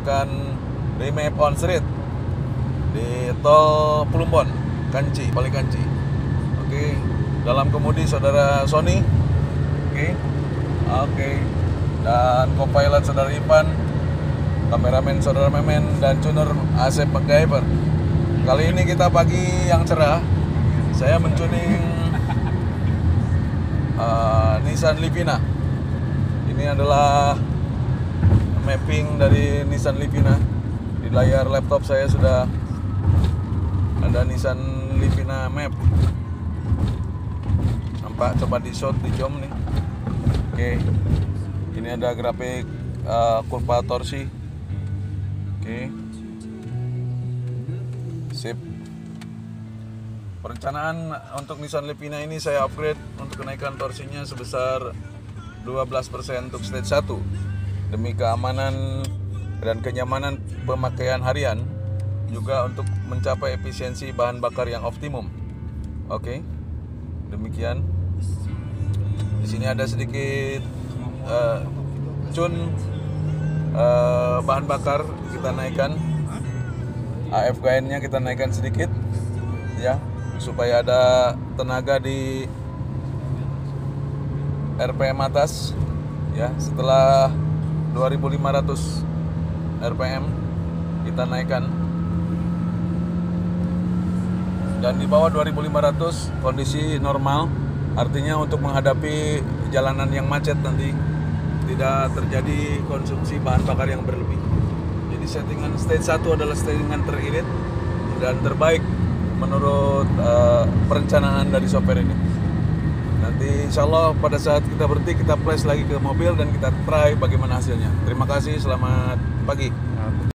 akan remap on street di tol Plumbon, Kanci, Palikanci. Oke, dalam kemudi saudara Sony. Oke. Dan co-pilot saudara Ipan, kameramen saudara Memen, dan tuner Asep MacGyver. Kali ini kita pagi yang cerah. Saya mentuning Nissan Livina. Ini adalah mapping dari Nissan Livina. Di layar laptop saya sudah ada Nissan Livina map. Nampak, coba di shot, di zoom nih. Oke. Ini ada grafik kurva torsi. Oke. Sip. Perencanaan untuk Nissan Livina ini saya upgrade untuk kenaikan torsinya sebesar 12% untuk stage 1 demi keamanan dan kenyamanan pemakaian harian, juga untuk mencapai efisiensi bahan bakar yang optimum. Oke. Demikian. Di sini ada sedikit bahan bakar kita naikkan, AFKN-nya kita naikkan sedikit ya, supaya ada tenaga di RPM atas ya. Setelah 2500 RPM kita naikkan, dan di bawah 2500 kondisi normal, artinya untuk menghadapi jalanan yang macet nanti tidak terjadi konsumsi bahan bakar yang berlebih. Jadi settingan stage 1 adalah settingan teririt dan terbaik menurut perencanaan dari software ini. Nanti insya Allah pada saat kita berhenti, kita flash lagi ke mobil dan kita try bagaimana hasilnya. Terima kasih, selamat pagi.